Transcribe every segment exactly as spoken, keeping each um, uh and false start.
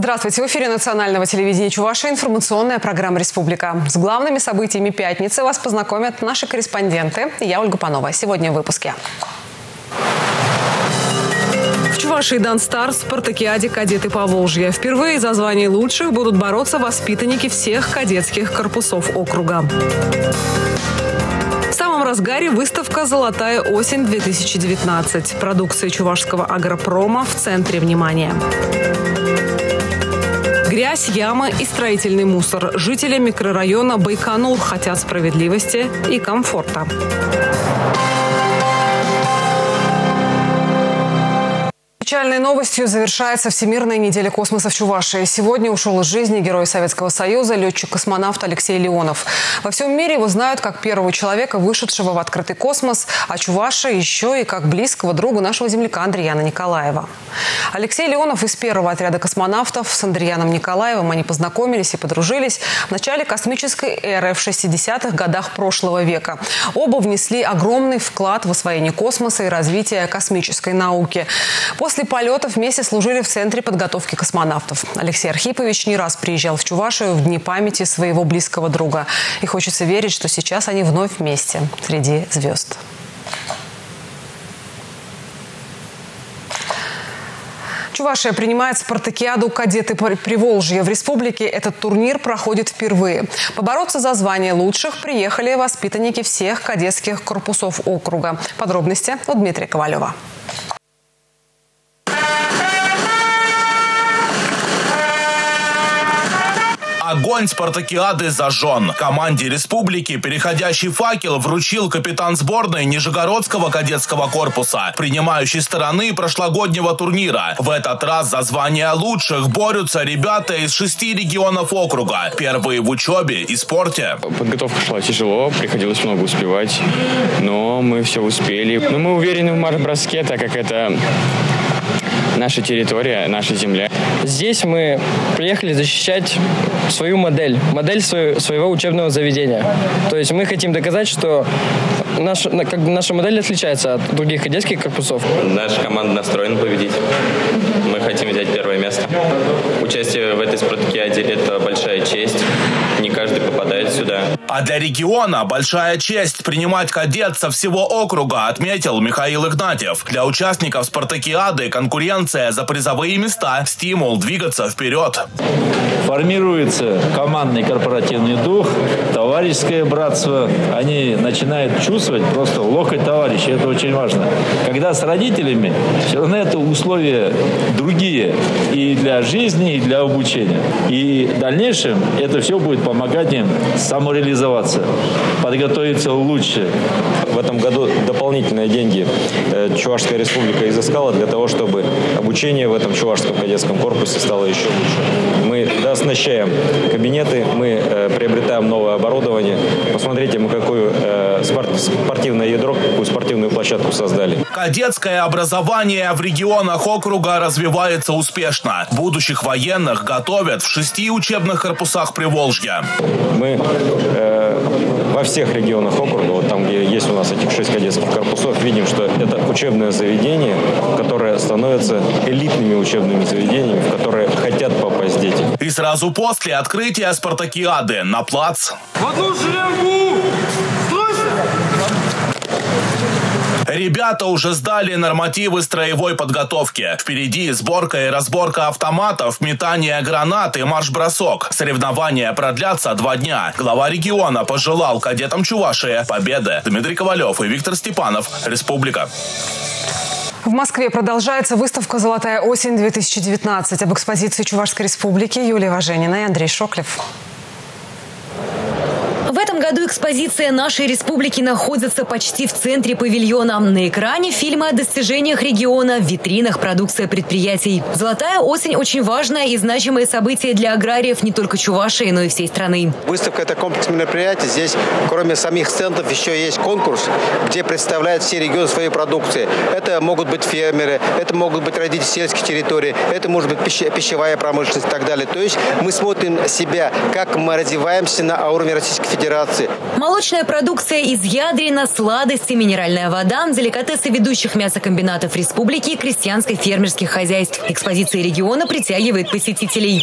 Здравствуйте. В эфире национального телевидения Чувашии информационная программа «Республика». С главными событиями пятницы вас познакомят наши корреспонденты. Я Ольга Панова. Сегодня в выпуске. В Чувашии Дан-Стар в спартакиаде «Кадеты Поволжья». Впервые за звание лучших будут бороться воспитанники всех кадетских корпусов округа. В самом разгаре выставка «Золотая осень-две тысячи девятнадцать». Продукция чувашского агропрома в центре внимания. Грязь, ямы и строительный мусор. Жители микрорайона Байконур хотят справедливости и комфорта. Печальной новостью завершается Всемирная неделя космоса в Чувашии. Сегодня ушел из жизни герой Советского Союза, летчик-космонавт Алексей Леонов. Во всем мире его знают как первого человека, вышедшего в открытый космос, а Чувашия еще и как близкого друга нашего земляка Андреяна Николаева. Алексей Леонов из первого отряда космонавтов. С Андреяном Николаевым они познакомились и подружились в начале космической эры в шестидесятых годах прошлого века. Оба внесли огромный вклад в освоение космоса и развитие космической науки. После полетов вместе служили в Центре подготовки космонавтов. Алексей Архипович не раз приезжал в Чувашию в дни памяти своего близкого друга. И хочется верить, что сейчас они вновь вместе среди звезд. Чувашия принимает спартакиаду «Кадеты Приволжья». В республике этот турнир проходит впервые. Побороться за звание лучших приехали воспитанники всех кадетских корпусов округа. Подробности у Дмитрия Ковалева. Огонь спартакиады зажжен. Команде республики переходящий факел вручил капитан сборной Нижегородского кадетского корпуса, принимающей стороны прошлогоднего турнира. В этот раз за звание лучших борются ребята из шести регионов округа. Первые в учебе и спорте. Подготовка шла тяжело, приходилось много успевать, но мы все успели. Но мы уверены в марш-броске, так как это наша территория, наша земля. Здесь мы приехали защищать свою модель, модель свою, своего учебного заведения. То есть мы хотим доказать, что наш, как бы наша модель отличается от других кадетских корпусов. Наша команда настроена победить. Мы хотим взять первое место. Участие в этой спартакиаде – это большая честь. Не каждый попадает сюда. А для региона большая честь принимать кадет со всего округа, отметил Михаил Игнатьев. Для участников спартакиады конкуренция за призовые места, стимул двигаться вперед. Формируется командный корпоративный дух, товарищеское братство. Они начинают чувствовать просто локоть товарища. Это очень важно. Когда с родителями, все равно это условия другие и для жизни, и для обучения. И в дальнейшем это все будет помогать им самореализоваться, подготовиться лучше. В этом году дополнительные деньги Чувашская республика изыскала для того, чтобы обучение в этом Чувашском кадетском корпусе стало еще лучше. Мы дооснащаем кабинеты, мы э, приобретаем новое оборудование. Посмотрите, мы какое э, спортивное ядро, какую спортивную площадку создали. Кадетское образование в регионах округа развивается успешно. Будущих военных готовят в шести учебных корпусах Приволжья. Мы э, во всех регионах округа, вот там, где есть у нас этих шесть кадетских корпусов, видим, что это учебное заведение, которое становится элитными учебными заведениями, в которые хотят попасть дети. И сразу после открытия спартакиады на плац. В одну шеренгу! Стройся! Ребята уже сдали нормативы строевой подготовки. Впереди сборка и разборка автоматов, метание гранат и марш-бросок. Соревнования продлятся два дня. Глава региона пожелал кадетам Чувашии победы. Дмитрий Ковалев и Виктор Степанов. Республика. В Москве продолжается выставка «Золотая осень-две тысячи девятнадцать». Об экспозиции Чувашской республики Юлия Важенина и Андрей Шоклев. В этом году экспозиция нашей республики находится почти в центре павильона. На экране фильмы о достижениях региона, в витринах продукция предприятий. «Золотая осень» – очень важное и значимое событие для аграриев не только Чувашии, но и всей страны. Выставка – это комплекс мероприятий. Здесь, кроме самих стендов, еще есть конкурс, где представляют все регионы своей продукции. Это могут быть фермеры, это могут быть родители сельских территорий, это может быть пищевая промышленность и так далее. То есть мы смотрим себя, как мы развиваемся на уровне Российской Федерации. акции. Молочная продукция из Ядрина, сладости, минеральная вода, деликатесы ведущих мясокомбинатов республики и крестьянско-фермерских хозяйств. Экспозиция региона притягивает посетителей.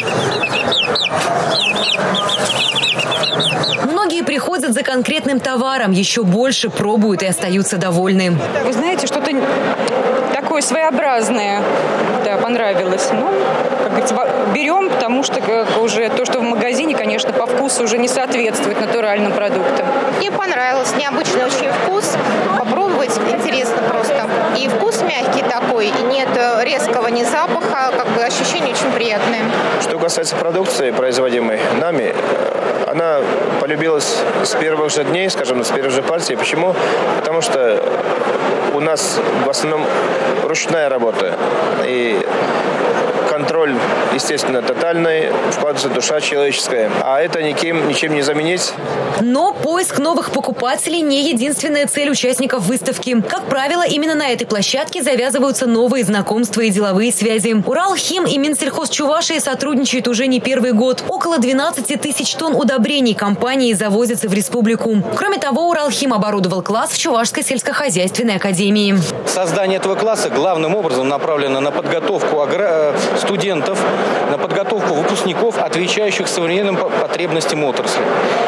Многие приходят за конкретным товаром, еще больше пробуют и остаются довольны. Вы знаете, что-то такое своеобразное, да, понравилось. Ну, как говорится, берем, потому что уже то, что в магазине, конечно, по вкусу уже не соответствует натуральным продуктам. Мне понравилось, необычный очень вкус. Попробовать интересно просто. И вкус мягкий такой, и нет резкого ни запаха, как бы ощущения очень приятные. Что касается продукции, производимой нами, она полюбилась с первых же дней, скажем, с первых же партий. Почему? Потому что у нас в основном ручная работа. И контроль, естественно, тотальный, вкладывается душа человеческая. А это никем, ничем не заменить. Но поиск новых покупателей не единственная цель участников выставки. Как правило, именно на этой площадке завязываются новые знакомства и деловые связи. Уралхим и Минсельхоз Чувашии сотрудничают уже не первый год. Около двенадцати тысяч тонн удобрений компании завозятся в республику. Кроме того, Уралхим оборудовал класс в Чувашской сельскохозяйственной академии. Создание этого класса главным образом направлено на подготовку агра... студентов, на подготовку выпускников, отвечающих современным потребностям отрасли.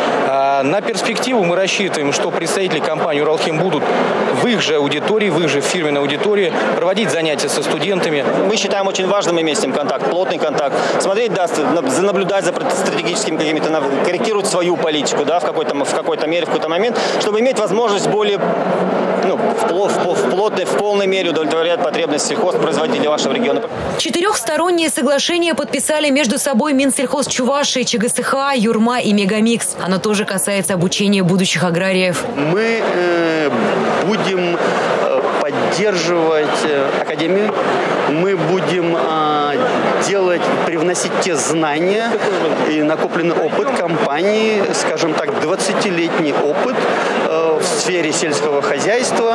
На перспективу мы рассчитываем, что представители компании «Уралхим» будут в их же аудитории, в их же фирменной аудитории проводить занятия со студентами. Мы считаем очень важным иметь с ним контакт, плотный контакт. Смотреть, да, наблюдать за стратегическими какими-то, корректировать свою политику, да, в какой-то, в какой-то мере, в какой-то момент, чтобы иметь возможность более, ну, в, в, в, плотной, в полной мере удовлетворять потребности сельхозпроизводителей вашего региона. Четырехсторонние соглашения подписали между собой Минсельхоз Чувашии, ЧГСХА, Юрма и Мегамикс. Оно тоже касается обучения будущих аграриев. Мы э, будем э, поддерживать э, академию, мы будем э, делать, привносить те знания и накопленный опыт компании, скажем так, двадцатилетний опыт э, в сфере сельского хозяйства.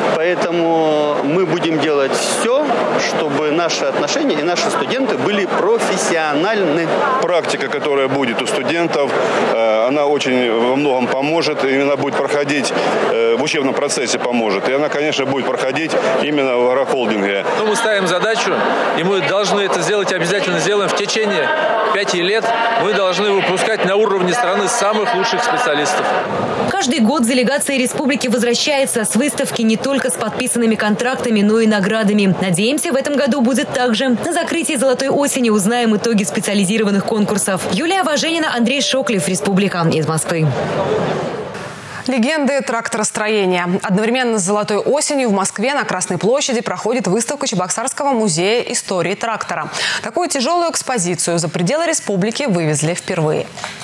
Поэтому мы будем делать все, чтобы наши отношения и наши студенты были профессиональны. Практика, которая будет у студентов, она очень во многом поможет, и она будет проходить в учебном процессе поможет. И она, конечно, будет проходить именно в агрохолдинге. Ну, мы ставим задачу, и мы должны это сделать, обязательно сделаем в течение пяти лет. Мы должны выпускать на уровне страны самых лучших специалистов. Каждый год делегация республики возвращается с выставки не только с подписанными контрактами, но и наградами. Надеемся, в этом году будет так же. На закрытии «Золотой осени» узнаем итоги специализированных конкурсов. Юлия Важенина, Андрей Шоклев, Республика, из Москвы. Легенды тракторостроения. Одновременно с «Золотой осенью» в Москве на Красной площади проходит выставка Чебоксарского музея истории трактора. Такую тяжелую экспозицию за пределы республики вывезли впервые.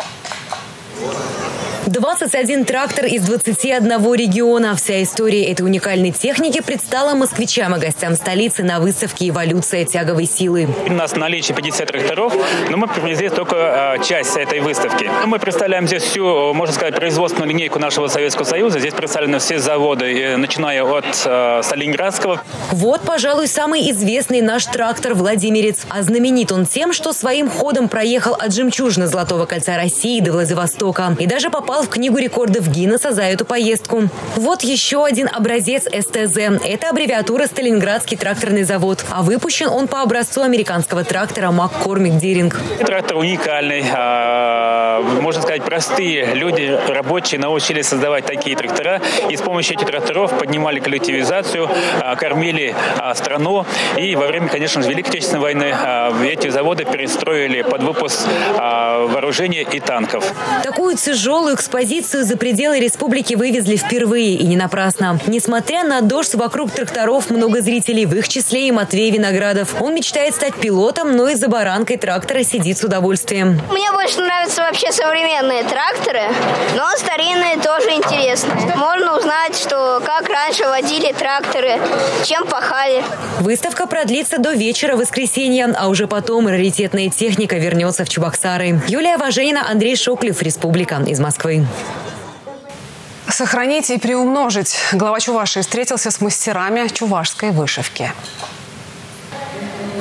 двадцать один трактор из двадцати одного региона. Вся история этой уникальной техники предстала москвичам и гостям столицы на выставке «Эволюция тяговой силы». У нас в наличии пятьдесят тракторов, но мы привезли только э, часть этой выставки. Мы представляем здесь всю, можно сказать, производственную линейку нашего Советского Союза. Здесь представлены все заводы, начиная от э, Сталинградского. Вот, пожалуй, самый известный наш трактор «Владимирец». А знаменит он тем, что своим ходом проехал от жемчужно-золотого кольца России до Владивостока. И даже попал в книгу рекордов Гиннесса за эту поездку. Вот еще один образец эс тэ зэ. Это аббревиатура «Сталинградский тракторный завод». А выпущен он по образцу американского трактора «Маккормик Диринг». Трактор уникальный. Можно сказать, простые люди, рабочие, научились создавать такие трактора. И с помощью этих тракторов поднимали коллективизацию, кормили страну. И во время, конечно же, Великой Отечественной войны эти заводы перестроили под выпуск вооружения и танков. Такую тяжелую экспозицию за пределы республики вывезли впервые, и не напрасно. Несмотря на дождь, вокруг тракторов много зрителей, в их числе и Матвей Виноградов. Он мечтает стать пилотом, но и за баранкой трактора сидит с удовольствием. Мне больше нравятся вообще современные тракторы, но старинные тоже интересны. Можно узнать, что как раньше водили тракторы, чем пахали. Выставка продлится до вечера воскресенья, а уже потом раритетная техника вернется в Чебоксары. Юлия Важенина, Андрей Шоклев, Республика, из Москвы. Сохранить и приумножить. Глава Чувашии встретился с мастерами чувашской вышивки.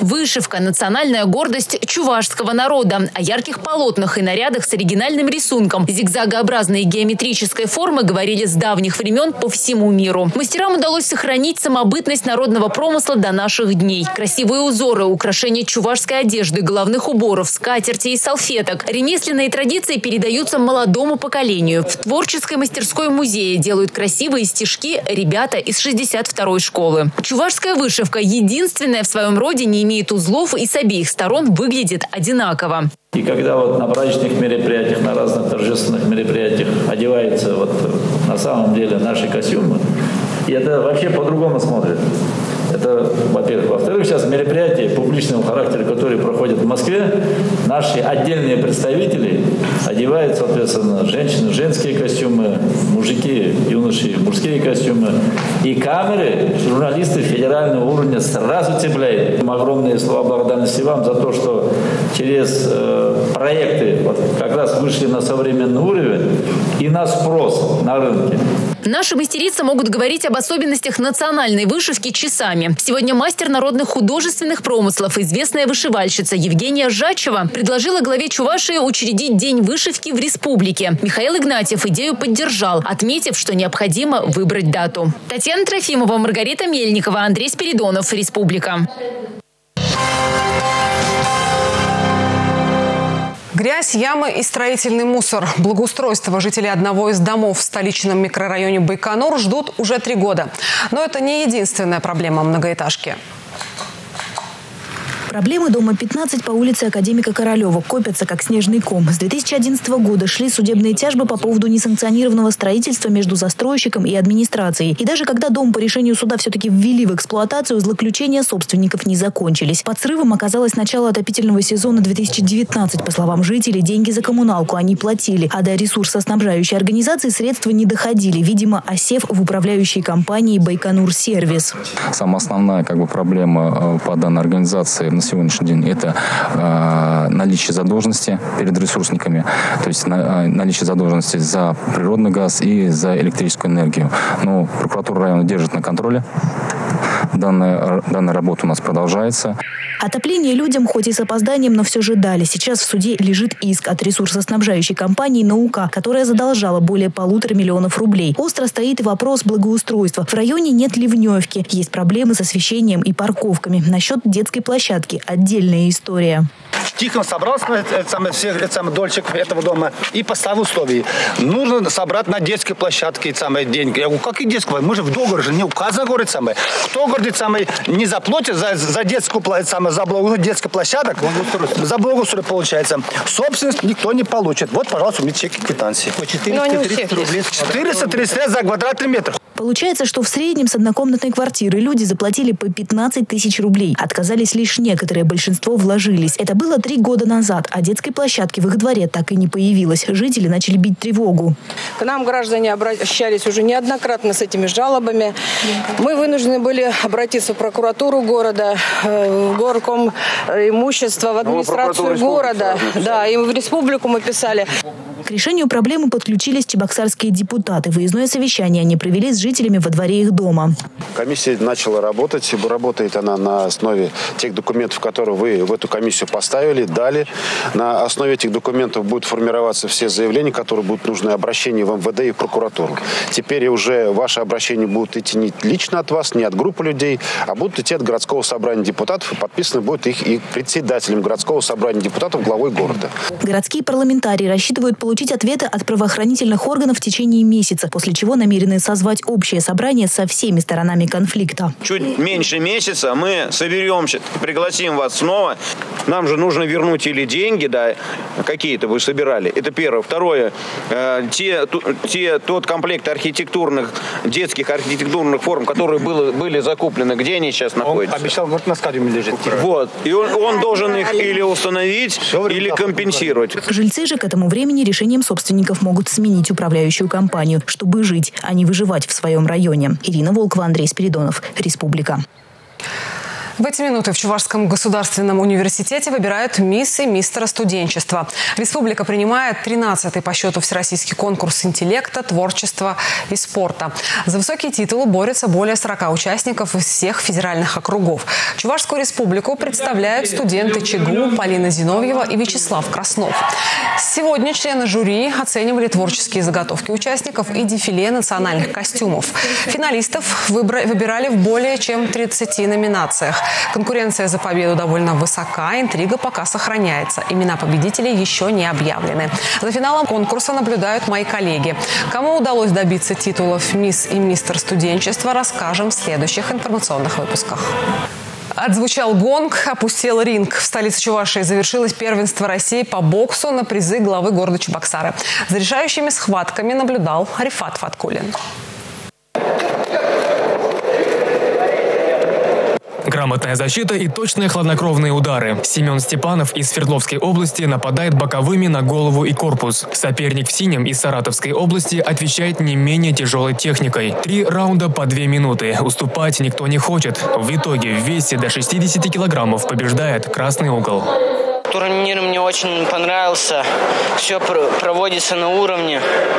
Вышивка – национальная гордость чувашского народа. О ярких полотнах и нарядах с оригинальным рисунком зигзагообразной геометрической формы говорили с давних времен по всему миру. Мастерам удалось сохранить самобытность народного промысла до наших дней. Красивые узоры, украшения чувашской одежды, головных уборов, скатерти и салфеток. Ремесленные традиции передаются молодому поколению. В творческой мастерской музея делают красивые стишки ребята из шестьдесят второй школы. Чувашская вышивка единственная в своем роде, не имеет узлов и с обеих сторон выглядит одинаково. И когда вот на праздничных мероприятиях, на разных торжественных мероприятиях одеваются вот на самом деле наши костюмы, и это вообще по-другому смотрят. Это, во-первых. Во-вторых, сейчас мероприятия публичного характера, которые проходят в Москве, наши отдельные представители одевают, соответственно, женщины женские костюмы, мужики, юноши мужские костюмы. И камеры, журналисты федерального уровня сразу цепляют. Огромные слова благодарности вам за то, что через э, проекты вот, как раз вышли на современный уровень и на спрос на рынке. Наши мастерицы могут говорить об особенностях национальной вышивки часами. Сегодня мастер народных художественных промыслов, известная вышивальщица Евгения Жачева, предложила главе Чувашии учредить День вышивки в республике. Михаил Игнатьев идею поддержал, отметив, что необходимо выбрать дату. Татьяна Трофимова, Маргарита Мельникова, Андрей Спиридонов. Республика. Грязь, ямы и строительный мусор. Благоустройство жителей одного из домов в столичном микрорайоне Байконур ждут уже три года. Но это не единственная проблема многоэтажки. Проблемы дома пятнадцать по улице Академика Королева копятся, как снежный ком. С две тысячи одиннадцатого года шли судебные тяжбы по поводу несанкционированного строительства между застройщиком и администрацией. И даже когда дом по решению суда все-таки ввели в эксплуатацию, злоключения собственников не закончились. Под срывом оказалось начало отопительного сезона две тысячи девятнадцать. По словам жителей, деньги за коммуналку они платили, а до ресурсоснабжающей организации средства не доходили. Видимо, осев в управляющей компании «Байконур Сервис». Самая основная как бы, проблема по данной организации на сегодняшний день это э, наличие задолженности перед ресурсниками, то есть на, наличие задолженности за природный газ и за электрическую энергию. Но прокуратура района держит на контроле. Данная, данная работа у нас продолжается. Отопление людям хоть и с опозданием, но все же дали. Сейчас в суде лежит иск от ресурсоснабжающей компании «Наука», которая задолжала более полутора миллионов рублей. Остро стоит и вопрос благоустройства. В районе нет ливневки. Есть проблемы с освещением и парковками. Насчет детской площадки – отдельная история. Тихо собрался это самое, все, это самое, дольщик этого дома и поставил условия. Нужно собрать на детской площадке это самое, деньги. Я говорю, как и детская? Мы же в договоре же не указано, говорит, самое. Кто, говорит, самое, не заплатит за, за детскую самое, за благоустройство детской площадок, за благоустройство получается. Собственность никто не получит. Вот, пожалуйста, у меня чеки, квитанции. четыреста тридцать рублей. четыреста тридцать за квадратный метр. Получается, что в среднем с однокомнатной квартиры люди заплатили по пятнадцать тысяч рублей. Отказались лишь некоторые, большинство вложились. Это было три года назад, а детской площадки в их дворе так и не появилось. Жители начали бить тревогу. К нам граждане обращались уже неоднократно с этими жалобами. Мы вынуждены были обратиться в прокуратуру города, в горком имущества, в администрацию города. Да, и в республику мы писали. К решению проблемы подключились чебоксарские депутаты. Выездное совещание они провели с жителями во дворе их дома. Комиссия начала работать. Работает она на основе тех документов, которые вы в эту комиссию поставили, дали. На основе этих документов будут формироваться все заявления, которые будут нужны, обращения в эм вэ дэ и в прокуратуру. Теперь уже ваши обращения будут идти не лично от вас, не от группы людей, а будут идти от городского собрания депутатов, и подписаны будут их и председателем городского собрания депутатов, главой города. Городские парламентарии рассчитывают получить получить ответы от правоохранительных органов в течение месяца, после чего намерены созвать общее собрание со всеми сторонами конфликта. Чуть меньше месяца мы соберемся, пригласим вас снова. Нам же нужно вернуть или деньги, да, какие-то вы собирали. Это первое. Второе, э, те, те, тот комплект архитектурных, детских архитектурных форм, которые было, были закуплены, где они сейчас находятся? Он обещал, вот на складе лежит. Вот. И он, он должен их или установить, или компенсировать. Жильцы же к этому времени решением собственников могут сменить управляющую компанию, чтобы жить, а не выживать в своем районе. Ирина Волкова, Андрей Спиридонов. Республика. В эти минуты в Чувашском государственном университете выбирают мисс и мистера студенчества. Республика принимает тринадцатый по счету всероссийский конкурс интеллекта, творчества и спорта. За высокие титулы борются более сорока участников из всех федеральных округов. Чувашскую республику представляют студенты ЧГУ Полина Зиновьева и Вячеслав Краснов. Сегодня члены жюри оценивали творческие заготовки участников и дефиле национальных костюмов. Финалистов выбирали в более чем тридцати номинациях. Конкуренция за победу довольно высока, интрига пока сохраняется. Имена победителей еще не объявлены. За финалом конкурса наблюдают мои коллеги. Кому удалось добиться титулов «Мисс» и «Мистер студенчества», расскажем в следующих информационных выпусках. Отзвучал гонг, опустел ринг. В столице Чувашии завершилось первенство России по боксу на призы главы города Чебоксары. За решающими схватками наблюдал Рифат Фаткулин. Грамотная защита и точные хладнокровные удары. Семен Степанов из Свердловской области нападает боковыми на голову и корпус. Соперник в синем из Саратовской области отвечает не менее тяжелой техникой. Три раунда по две минуты. Уступать никто не хочет. В итоге в весе до шестидесяти килограммов побеждает красный угол. Турнир мне очень понравился. Все проводится на уровне.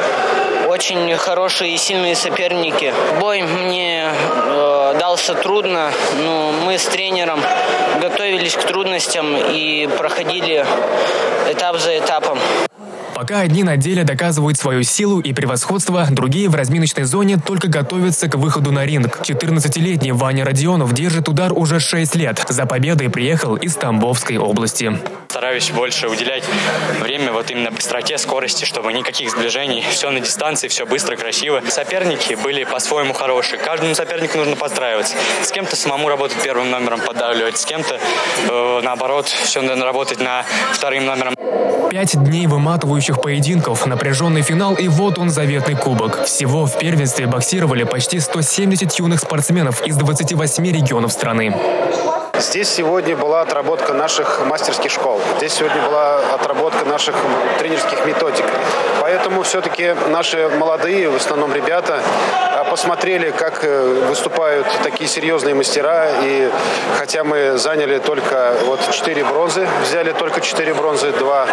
Очень хорошие и сильные соперники. Бой мне э, дался трудно, но мы с тренером готовились к трудностям и проходили этап за этапом. Пока одни на деле доказывают свою силу и превосходство, другие в разминочной зоне только готовятся к выходу на ринг. четырнадцатилетний Ваня Родионов держит удар уже шесть лет. За победой приехал из Тамбовской области. Стараюсь больше уделять время вот именно быстроте, скорости, чтобы никаких сближений. Все на дистанции, все быстро, красиво. Соперники были по-своему хорошие. Каждому сопернику нужно подстраиваться. С кем-то самому работать первым номером, поддавливать. С кем-то, э, наоборот, все надо работать на вторым номером. Пять дней выматывающих поединков, напряженный финал и вот он заветный кубок. Всего в первенстве боксировали почти сто семьдесят юных спортсменов из двадцати восьми регионов страны. Здесь сегодня была отработка наших мастерских школ. Здесь сегодня была отработка наших тренерских методик. Поэтому все-таки наши молодые, в основном ребята, посмотрели, как выступают такие серьезные мастера. И хотя мы заняли только вот четыре бронзы, взяли только четыре бронзы, два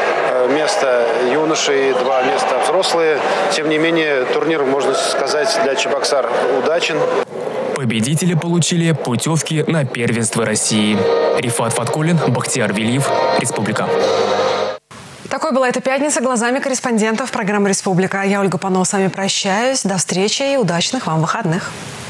места юноши и два места взрослые. Тем не менее, турнир, можно сказать, для Чебоксар удачен. Победители получили путевки на первенство России. Рифат Фаткулин, Бахтияр Велиев, Республика. Такой была эта пятница глазами корреспондентов программы «Республика». Я, Ольга Панова, с вами прощаюсь. До встречи и удачных вам выходных.